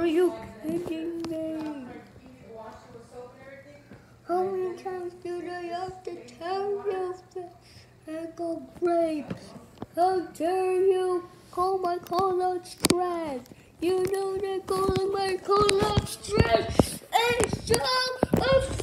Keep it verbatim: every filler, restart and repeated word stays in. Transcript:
you kidding me? How many times do I have to tell you that I go grapes? How dare you call my college friend? You know that calling my college friend is so offensive.